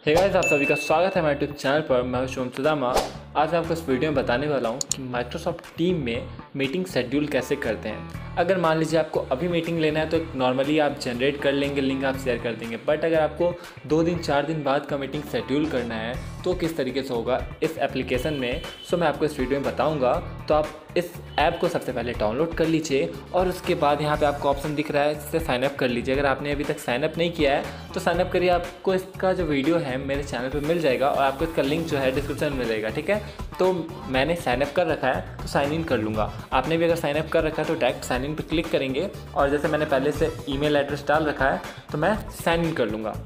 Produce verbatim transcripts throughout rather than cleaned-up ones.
Hey guys, आप सभी का स्वागत है हमारे यूट्यूब चैनल पर। मैं हूं शुभम सुदामा। आज मैं आपको इस वीडियो में बताने वाला हूं कि माइक्रोसॉफ्ट टीम में मीटिंग शेड्यूल कैसे करते हैं। अगर मान लीजिए आपको अभी मीटिंग लेना है तो नॉर्मली आप जनरेट कर लेंगे, लिंक आप शेयर कर देंगे। बट अगर आपको दो दिन चार दिन बाद का मीटिंग शेड्यूल करना है तो किस तरीके से होगा इस एप्लीकेशन में, सो मैं आपको इस वीडियो में बताऊँगा। तो आप इस ऐप को सबसे पहले डाउनलोड कर लीजिए और उसके बाद यहाँ पे आपको ऑप्शन दिख रहा है, इससे साइनअप कर लीजिए। अगर आपने अभी तक साइनअप नहीं किया है तो साइनअप करिए। आपको इसका जो वीडियो है मेरे चैनल पे मिल जाएगा और आपको इसका लिंक जो है डिस्क्रिप्शन में मिलेगा, ठीक है। तो मैंने साइनअप कर रखा है तो साइन इन कर लूँगा। आपने भी अगर साइनअप कर रखा है तो डायरेक्ट साइन इन पर क्लिक करेंगे और जैसे मैंने पहले से ईमेल एड्रेस डाल रखा है तो मैं साइन इन कर लूँगा।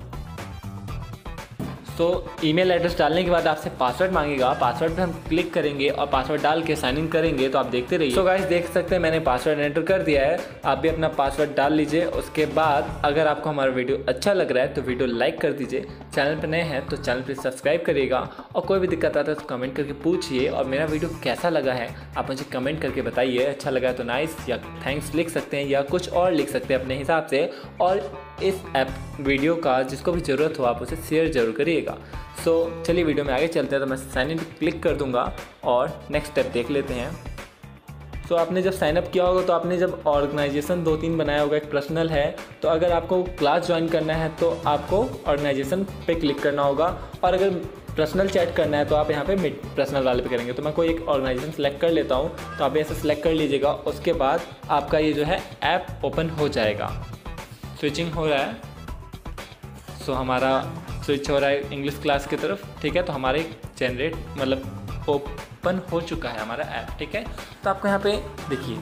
तो ईमेल एड्रेस डालने के बाद आपसे पासवर्ड मांगेगा, पासवर्ड पे हम क्लिक करेंगे और पासवर्ड डाल के साइन इन करेंगे। तो आप देखते रहिए। तो गाइस देख सकते हैं मैंने पासवर्ड एंटर कर दिया है, आप भी अपना पासवर्ड डाल लीजिए। उसके बाद अगर आपको हमारा वीडियो अच्छा लग रहा है तो वीडियो लाइक कर दीजिए। चैनल पर नए हैं तो चैनल पर सब्सक्राइब करिएगा और कोई भी दिक्कत आता है तो कमेंट करके पूछिए। और मेरा वीडियो कैसा लगा है आप मुझे कमेंट करके बताइए। अच्छा लगा है तो नाइस या थैंक्स लिख सकते हैं या कुछ और लिख सकते हैं अपने हिसाब से। और इस ऐप वीडियो का जिसको भी ज़रूरत हो आप उसे शेयर ज़रूर करिएगा। सो so, चलिए वीडियो में आगे चलते हैं। तो मैं साइन इन क्लिक कर दूंगा और नेक्स्ट स्टेप देख लेते हैं। तो so, आपने जब साइनअप किया होगा तो आपने जब ऑर्गेनाइजेशन दो तीन बनाया होगा, एक पर्सनल है। तो अगर आपको क्लास ज्वाइन करना है तो आपको ऑर्गेनाइजेशन पे क्लिक करना होगा और अगर पर्सनल चैट करना है तो आप यहाँ पे पर्सनल वाले पे करेंगे। तो मैं कोई एक ऑर्गेनाइजेशन सेलेक्ट कर लेता हूँ, तो आप ऐसे सेलेक्ट कर लीजिएगा। उसके बाद आपका ये जो है ऐप ओपन हो जाएगा। स्विचिंग हो रहा है, सो so, हमारा स्विच हो रहा है इंग्लिश क्लास की तरफ, ठीक है। तो हमारे जनरेट मतलब ओपन हो चुका है हमारा ऐप, ठीक है। तो आपको यहाँ पे देखिए,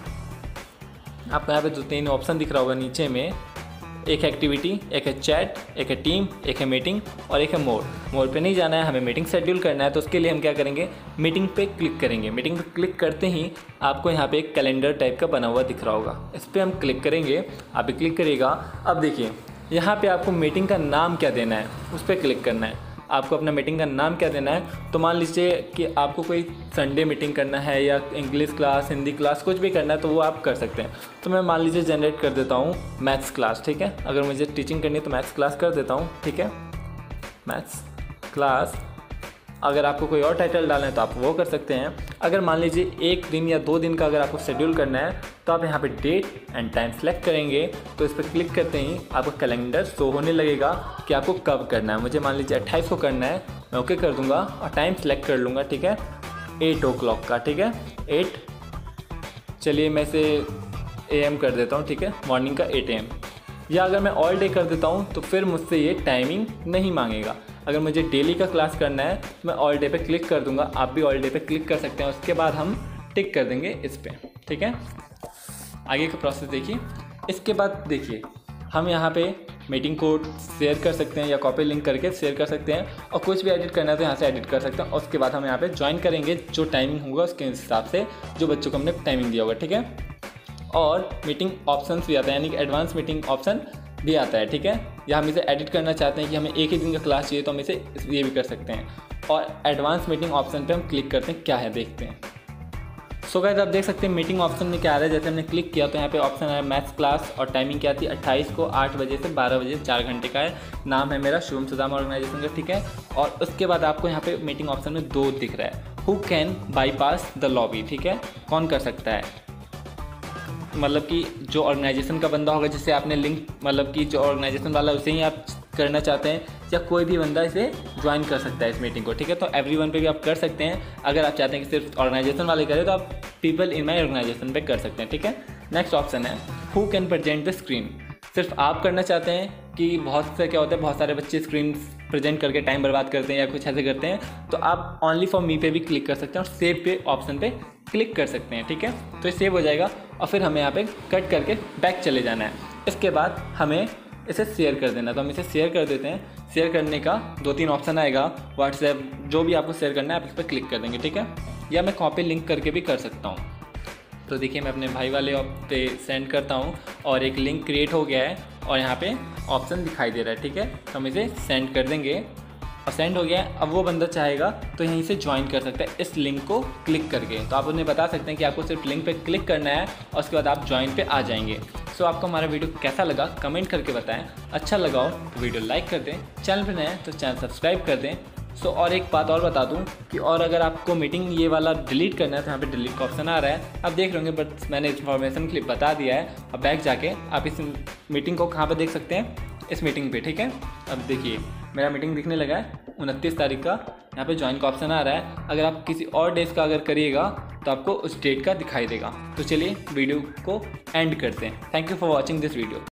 आपको यहाँ पे दो तीन ऑप्शन दिख रहा होगा नीचे में। एक है एक्टिविटी, एक है चैट, एक है टीम, एक है मीटिंग और एक है मोड। मोड पे नहीं जाना है, हमें मीटिंग शेड्यूल करना है। तो उसके लिए हम क्या करेंगे, मीटिंग पे क्लिक करेंगे। मीटिंग पे क्लिक करते ही आपको यहाँ पे एक कैलेंडर टाइप का बना हुआ दिख रहा होगा, इस पर हम क्लिक करेंगे। आप भी क्लिक करिएगा। अब देखिए यहाँ पे आपको मीटिंग का नाम क्या देना है उस पर क्लिक करना है। आपको अपना मीटिंग का नाम क्या देना है, तो मान लीजिए कि आपको कोई संडे मीटिंग करना है या इंग्लिश क्लास, हिंदी क्लास, कुछ भी करना है तो वो आप कर सकते हैं। तो मैं मान लीजिए जनरेट कर देता हूँ मैथ्स क्लास, ठीक है। अगर मुझे टीचिंग करनी है तो मैथ्स क्लास कर देता हूँ, ठीक है, मैथ्स क्लास। अगर आपको कोई और टाइटल डालना है तो आप वो कर सकते हैं। अगर मान लीजिए एक दिन या दो दिन का अगर आपको शेड्यूल करना है तो आप यहाँ पे डेट एंड टाइम सेलेक्ट करेंगे। तो इस पर क्लिक करते ही आपको कैलेंडर शो होने लगेगा कि आपको कब करना है। मुझे मान लीजिए अट्ठाईस को करना है, मैं ओके कर दूंगा और टाइम सेलेक्ट कर लूँगा, ठीक है, एट ओ क्लॉक का, ठीक है, एट। चलिए मैं इसे ए एम कर देता हूँ, ठीक है, मॉर्निंग का एट ए एम। या अगर मैं ऑल डे कर देता हूँ तो फिर मुझसे ये टाइमिंग नहीं मांगेगा। अगर मुझे डेली का क्लास करना है तो मैं ऑल डे पे क्लिक कर दूंगा। आप भी ऑल डे पे क्लिक कर सकते हैं। उसके बाद हम टिक कर देंगे इस पे, ठीक है। आगे का प्रोसेस देखिए। इसके बाद देखिए हम यहाँ पे मीटिंग कोड शेयर कर सकते हैं या कॉपी लिंक करके शेयर कर सकते हैं और कुछ भी एडिट करना है तो यहाँ से एडिट कर सकते हैं। और उसके बाद हम यहाँ पे ज्वाइन करेंगे, जो टाइमिंग होगा उसके हिसाब से जो बच्चों को हमने टाइमिंग दिया होगा, ठीक है। और मीटिंग ऑप्शंस भी आता है, यानी कि एडवांस मीटिंग ऑप्शन भी आता है, ठीक है। या हम इसे एडिट करना चाहते हैं कि हमें एक ही दिन का क्लास चाहिए तो हम इसे ये भी कर सकते हैं। और एडवांस मीटिंग ऑप्शन पे हम क्लिक करते हैं, क्या है देखते हैं। सो गाइस आप देख सकते हैं मीटिंग ऑप्शन में क्या आ रहा है। जैसे हमने क्लिक किया तो यहाँ पे ऑप्शन है मैथ्स क्लास और टाइमिंग क्या थी, अट्ठाईस को आठ बजे से बारह बजे, चार घंटे का है। नाम है मेरा शुभम सुदामा ऑर्गेनाइजेशन का, ठीक है। और उसके बाद आपको यहाँ पे मीटिंग ऑप्शन में दो दिख रहा है, who can bypass the lobby, ठीक है, कौन कर सकता है। मतलब कि जो ऑर्गेनाइजेशन का बंदा होगा जिससे आपने लिंक, मतलब कि जो ऑर्गेनाइजेशन वाला उसे ही आप करना चाहते हैं, या कोई भी बंदा इसे ज्वाइन कर सकता है इस मीटिंग को, ठीक है। तो एवरीवन पे भी आप कर सकते हैं। अगर आप चाहते हैं कि सिर्फ ऑर्गेनाइजेशन वाले करें तो आप पीपल इन माई ऑर्गेनाइजेशन पे कर सकते हैं, ठीक है। नेक्स्ट ऑप्शन है who can present the screen. सिर्फ आप करना चाहते हैं कि बहुत से क्या होता है, बहुत सारे बच्चे स्क्रीन प्रेजेंट करके टाइम बर्बाद करते हैं या कुछ ऐसे करते हैं, तो आप ओनली फॉर मी पे भी क्लिक कर सकते हैं और सेव पे ऑप्शन पे क्लिक कर सकते हैं, ठीक है। तो ये सेव हो जाएगा और फिर हमें यहाँ पे कट करके बैक चले जाना है। इसके बाद हमें इसे शेयर कर देना, तो हम इसे शेयर कर देते हैं। शेयर करने का दो तीन ऑप्शन आएगा, व्हाट्सएप, जो भी आपको शेयर करना है आप इस पर क्लिक कर देंगे, ठीक है। या मैं कॉपी लिंक करके भी कर सकता हूँ। तो देखिए मैं अपने भाई वाले पे सेंड करता हूँ और एक लिंक क्रिएट हो गया है और यहाँ पे ऑप्शन दिखाई दे रहा है, ठीक है। तो हम इसे सेंड कर देंगे और सेंड हो गया है। अब वो बंदा चाहेगा तो यहीं से ज्वाइन कर सकता है इस लिंक को क्लिक करके। तो आप उन्हें बता सकते हैं कि आपको सिर्फ लिंक पे क्लिक करना है और उसके बाद आप ज्वाइन पे आ जाएंगे। सो आपको हमारा वीडियो कैसा लगा कमेंट करके बताएं। अच्छा लगा हो तो वीडियो लाइक कर दें, चैनल पर नए हैं तो चैनल सब्सक्राइब कर दें। सो और एक बात और बता दूं कि और अगर आपको मीटिंग ये वाला डिलीट करना है तो यहाँ पे डिलीट का ऑप्शन आ रहा है, आप देख रहे होंगे, बट मैंने इन्फॉर्मेशन के लिए बता दिया है। अब बैक जाके आप इस मीटिंग को कहाँ पर देख सकते हैं, इस मीटिंग पे, ठीक है। अब देखिए मेरा मीटिंग दिखने लगा है उनतीस तारीख का, यहाँ पे ज्वाइन का ऑप्शन आ रहा है। अगर आप किसी और डेज का अगर करिएगा तो आपको उस डेट का दिखाई देगा। तो चलिए वीडियो को एंड करते हैं। Thank you for watching this video.